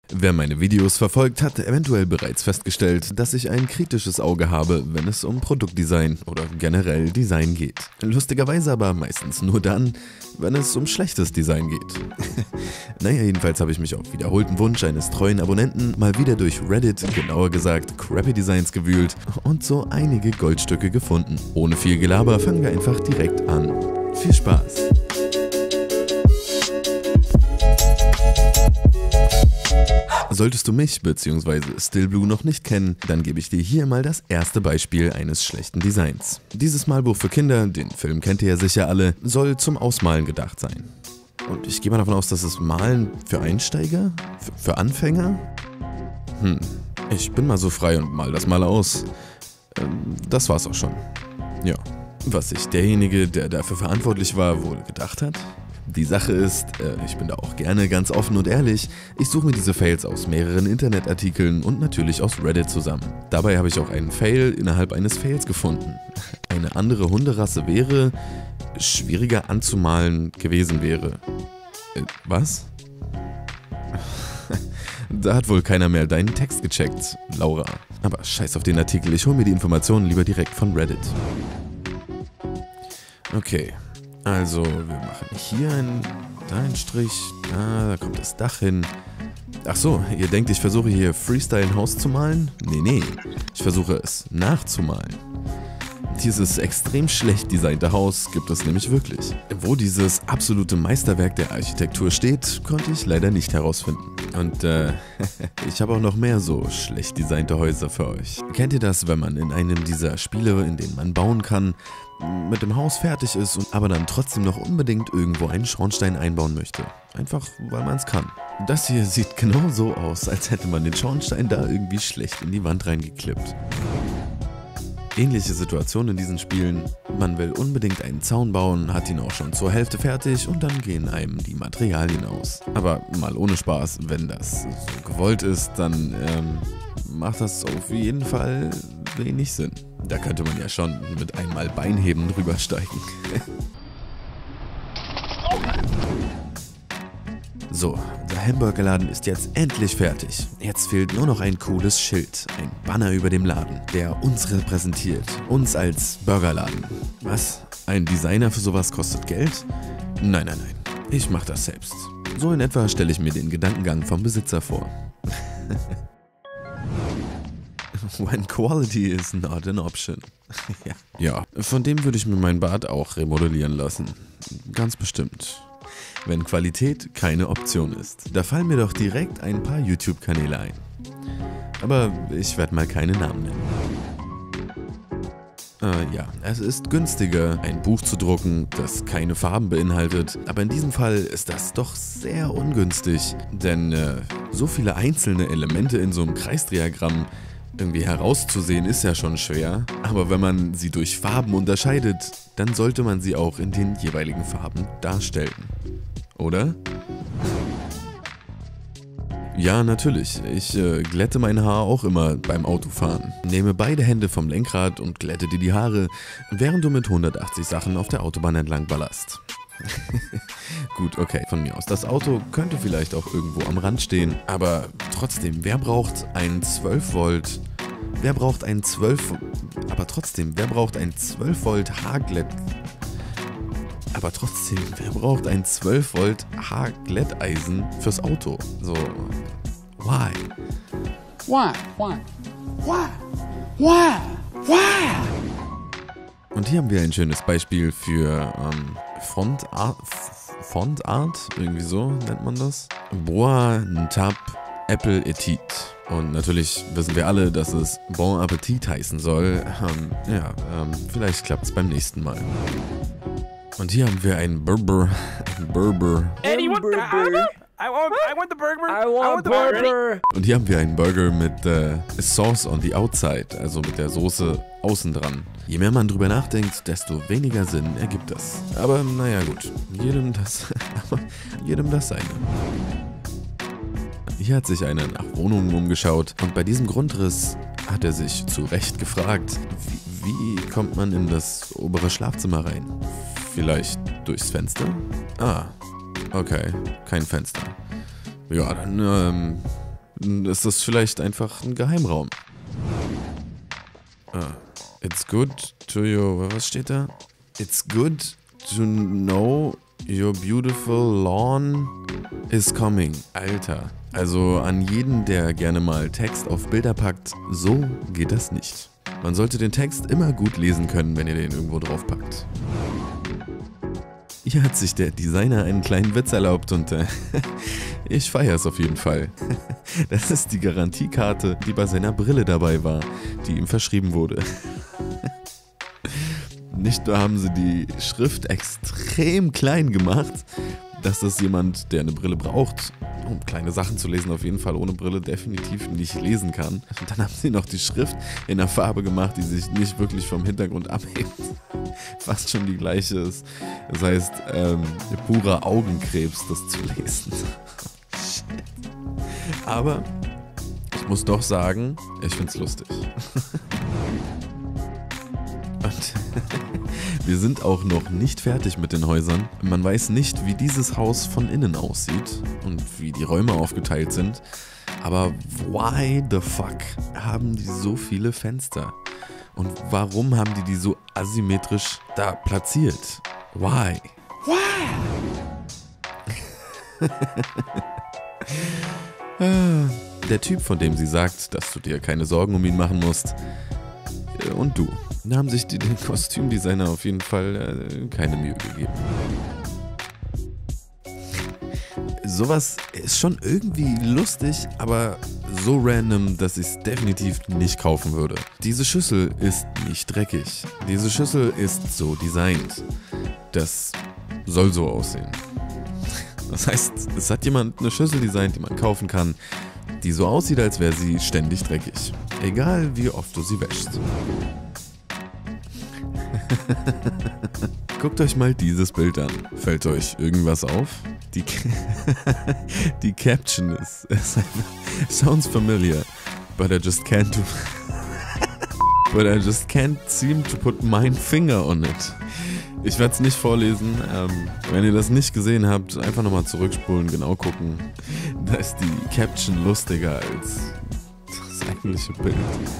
Wer meine Videos verfolgt, hat eventuell bereits festgestellt, dass ich ein kritisches Auge habe, wenn es um Produktdesign oder generell Design geht. Lustigerweise aber meistens nur dann, wenn es um schlechtes Design geht. Naja, jedenfalls habe ich mich auf wiederholten Wunsch eines treuen Abonnenten mal wieder durch Reddit, genauer gesagt Crappy Designs, gewühlt und so einige Goldstücke gefunden. Ohne viel Gelaber fangen wir einfach direkt an. Viel Spaß! Solltest du mich bzw. Stillblue noch nicht kennen, dann gebe ich dir hier mal das erste Beispiel eines schlechten Designs. Dieses Malbuch für Kinder, den Film kennt ihr ja sicher alle, soll zum Ausmalen gedacht sein. Und ich gehe mal davon aus, dass es Malen für Einsteiger? Für Anfänger? Ich bin mal so frei und mal das mal aus. Das war's auch schon. Ja. Was sich derjenige, der dafür verantwortlich war, wohl gedacht hat? Die Sache ist, ich bin da auch gerne ganz offen und ehrlich, ich suche mir diese Fails aus mehreren Internetartikeln und natürlich aus Reddit zusammen. Dabei habe ich auch einen Fail innerhalb eines Fails gefunden. Eine andere Hunderasse wäre, schwieriger anzumalen gewesen wäre. Was? Da hat wohl keiner mehr deinen Text gecheckt, Laura. Aber scheiß auf den Artikel, ich hole mir die Informationen lieber direkt von Reddit. Okay. Also, wir machen hier einen Strich, da kommt das Dach hin. Ach so, ihr denkt, ich versuche hier Freestyle ein Haus zu malen? Nee, ich versuche es nachzumalen. Dieses extrem schlecht designte Haus gibt es nämlich wirklich. Wo dieses absolute Meisterwerk der Architektur steht, konnte ich leider nicht herausfinden. Und ich habe auch noch mehr so schlecht designte Häuser für euch. Kennt ihr das, wenn man in einem dieser Spiele, in denen man bauen kann, mit dem Haus fertig ist und aber dann trotzdem noch unbedingt irgendwo einen Schornstein einbauen möchte? Einfach, weil man es kann. Das hier sieht genau so aus, als hätte man den Schornstein da irgendwie schlecht in die Wand reingeklippt. Ähnliche Situation in diesen Spielen. Man will unbedingt einen Zaun bauen, hat ihn auch schon zur Hälfte fertig und dann gehen einem die Materialien aus. Aber mal ohne Spaß, wenn das so gewollt ist, dann macht das auf jeden Fall wenig Sinn. Da könnte man ja schon mit einmal Beinheben drüber steigen. So, der Hamburgerladen ist jetzt endlich fertig. Jetzt fehlt nur noch ein cooles Schild, ein Banner über dem Laden, der uns repräsentiert, uns als Burgerladen. Was? Ein Designer für sowas kostet Geld? Nein, ich mach das selbst. So in etwa stelle ich mir den Gedankengang vom Besitzer vor. When quality is not an option. Ja, von dem würde ich mir mein Bad auch remodellieren lassen. Ganz bestimmt. Wenn Qualität keine Option ist. Da fallen mir doch direkt ein paar YouTube-Kanäle ein. Aber ich werde mal keine Namen nennen. Ja, es ist günstiger, ein Buch zu drucken, das keine Farben beinhaltet. Aber in diesem Fall ist das doch sehr ungünstig. Denn so viele einzelne Elemente in so einem Kreisdiagramm irgendwie herauszusehen ist ja schon schwer, aber wenn man sie durch Farben unterscheidet, dann sollte man sie auch in den jeweiligen Farben darstellen. Oder? Ja, natürlich. Ich glätte mein Haar auch immer beim Autofahren. Nehme beide Hände vom Lenkrad und glätte dir die Haare, während du mit 180 Sachen auf der Autobahn entlang ballerst. Gut, okay, von mir aus. Das Auto könnte vielleicht auch irgendwo am Rand stehen, aber trotzdem, wer braucht ein 12 Volt? Wer braucht ein 12... Aber trotzdem, wer braucht ein 12 Volt Haarglätt... Aber trotzdem, wer braucht ein 12 Volt Haarglätteisen fürs Auto? So, why? Und hier haben wir ein schönes Beispiel für Fontart, irgendwie so nennt man das. Bois Ntab Apple Etit. Und natürlich wissen wir alle, dass es Bon Appetit heißen soll. Vielleicht klappt es beim nächsten Mal. Und hier haben wir einen Burger. Eddie, you want the burger? I want the burger. I want burger. Und hier haben wir einen Burger mit Sauce on the outside, also mit der Soße außen dran. Je mehr man drüber nachdenkt, desto weniger Sinn ergibt das. Aber naja gut, jedem das seine. Hier hat sich einer nach Wohnungen umgeschaut und bei diesem Grundriss hat er sich zu Recht gefragt, wie kommt man in das obere Schlafzimmer rein? Vielleicht durchs Fenster? Ah, okay, kein Fenster. Ja, dann ist das vielleicht einfach ein Geheimraum. It's good to your... Was steht da? It's good to know your beautiful lawn is coming. Alter. Also an jeden, der gerne mal Text auf Bilder packt, so geht das nicht. Man sollte den Text immer gut lesen können, wenn ihr den irgendwo drauf packt. Hier hat sich der Designer einen kleinen Witz erlaubt und ich feiere es auf jeden Fall. Das ist die Garantiekarte, die bei seiner Brille dabei war, die ihm verschrieben wurde. Nicht nur haben sie die Schrift extrem klein gemacht, dass das jemand, der eine Brille braucht, um kleine Sachen zu lesen, auf jeden Fall ohne Brille definitiv nicht lesen kann. Und dann haben sie noch die Schrift in einer Farbe gemacht, die sich nicht wirklich vom Hintergrund abhebt. Fast schon die gleiche ist. Das heißt, purer Augenkrebs, das zu lesen. Shit. Aber ich muss doch sagen, ich find's lustig. Und wir sind auch noch nicht fertig mit den Häusern. Man weiß nicht, wie dieses Haus von innen aussieht und wie die Räume aufgeteilt sind. Aber why the fuck haben die so viele Fenster? Und warum haben die so asymmetrisch da platziert? Why? Der Typ, von dem sie sagt, dass du dir keine Sorgen um ihn machen musst, und du. Da haben sich die Kostümdesigner auf jeden Fall keine Mühe gegeben. Sowas ist schon irgendwie lustig, aber so random, dass ich es definitiv nicht kaufen würde. Diese Schüssel ist nicht dreckig. Diese Schüssel ist so designt. Das soll so aussehen. Das heißt, es hat jemand eine Schüssel designt, die man kaufen kann, die so aussieht, als wäre sie ständig dreckig. Egal, wie oft du sie wäschst. Guckt euch mal dieses Bild an. Fällt euch irgendwas auf? Die Caption ist sounds familiar, but I just can't seem to put my finger on it. Ich werde es nicht vorlesen. Wenn ihr das nicht gesehen habt, einfach nochmal zurückspulen, genau gucken. Da ist die Caption lustiger als das eigentliche Bild.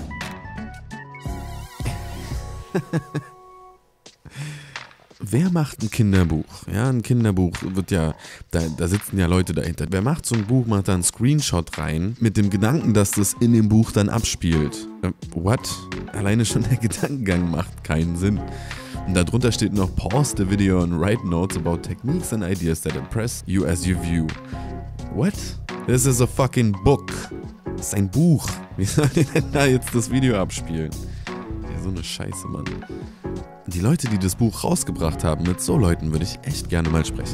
Wer macht ein Kinderbuch? Ja, ein Kinderbuch wird ja, da sitzen ja Leute dahinter. Wer macht so ein Buch, macht da einen Screenshot rein, mit dem Gedanken, dass das in dem Buch dann abspielt. What? Alleine schon der Gedankengang macht keinen Sinn. Und darunter steht noch, pause the video and write notes about techniques and ideas that impress you as you view. What? This is a fucking book. Das ist ein Buch. Wie soll ich denn da jetzt das Video abspielen? Ja, so eine Scheiße, Mann. Die Leute, die das Buch rausgebracht haben, mit so Leuten würde ich echt gerne mal sprechen.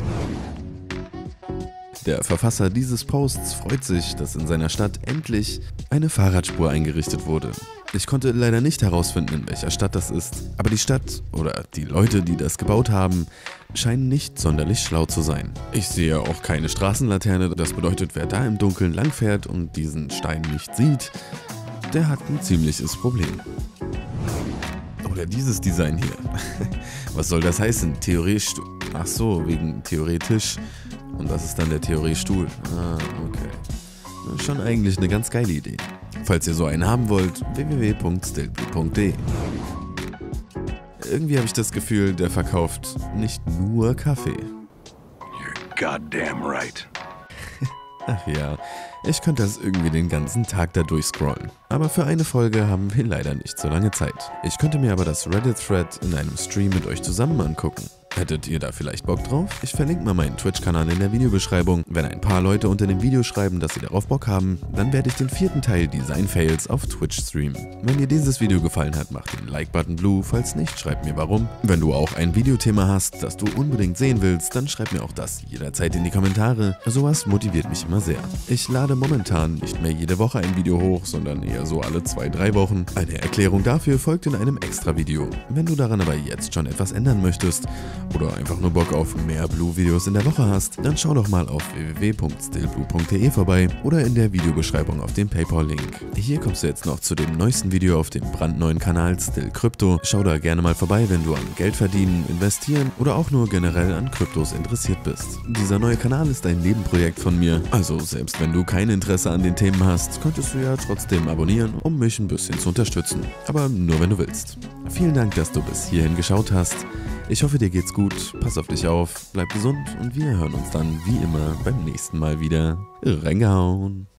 Der Verfasser dieses Posts freut sich, dass in seiner Stadt endlich eine Fahrradspur eingerichtet wurde. Ich konnte leider nicht herausfinden, in welcher Stadt das ist, aber die Stadt oder die Leute, die das gebaut haben, scheinen nicht sonderlich schlau zu sein. Ich sehe auch keine Straßenlaterne, das bedeutet, wer da im Dunkeln langfährt und diesen Stein nicht sieht, der hat ein ziemliches Problem. Oder dieses Design hier. Was soll das heißen? Theoriestuhl. Ach so, wegen theoretisch. Und das ist dann der Theoriestuhl. Ah, okay. Schon eigentlich eine ganz geile Idee. Falls ihr so einen haben wollt, www.stiltblue.de. Irgendwie habe ich das Gefühl, der verkauft nicht nur Kaffee. You're goddamn right. Ach ja, ich könnte das irgendwie den ganzen Tag da durchscrollen. Aber für eine Folge haben wir leider nicht so lange Zeit. Ich könnte mir aber das Reddit-Thread in einem Stream mit euch zusammen angucken. Hättet ihr da vielleicht Bock drauf? Ich verlinke mal meinen Twitch-Kanal in der Videobeschreibung. Wenn ein paar Leute unter dem Video schreiben, dass sie darauf Bock haben, dann werde ich den 4. Teil Design-Fails auf Twitch streamen. Wenn dir dieses Video gefallen hat, mach den Like-Button blue, falls nicht, schreib mir warum. Wenn du auch ein Videothema hast, das du unbedingt sehen willst, dann schreib mir auch das jederzeit in die Kommentare. Sowas motiviert mich immer sehr. Ich lade momentan nicht mehr jede Woche ein Video hoch, sondern eher so alle 2-3 Wochen. Eine Erklärung dafür folgt in einem Extra-Video. Wenn du daran aber jetzt schon etwas ändern möchtest oder einfach nur Bock auf mehr Blue-Videos in der Woche hast, dann schau doch mal auf www.stillblue.de vorbei oder in der Videobeschreibung auf den PayPal-Link. Hier kommst du jetzt noch zu dem neuesten Video auf dem brandneuen Kanal Still Crypto. Schau da gerne mal vorbei, wenn du an Geld verdienen, investieren oder auch nur generell an Kryptos interessiert bist. Dieser neue Kanal ist ein Nebenprojekt von mir, also selbst wenn du kein Interesse an den Themen hast, könntest du ja trotzdem abonnieren, um mich ein bisschen zu unterstützen. Aber nur wenn du willst. Vielen Dank, dass du bis hierhin geschaut hast. Ich hoffe, dir geht's gut, pass auf dich auf, bleib gesund und wir hören uns dann wie immer beim nächsten Mal wieder. Reingehauen!